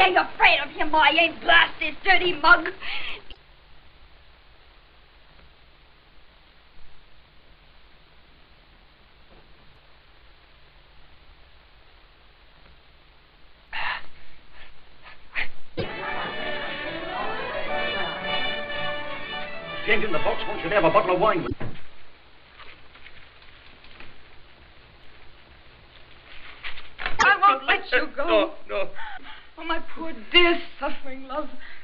ain't afraid of him, I ain't, blast this dirty mug. Change in the box, won't you have a bottle of wine with you? I won't let you go. No. Oh, my poor, dear, suffering love.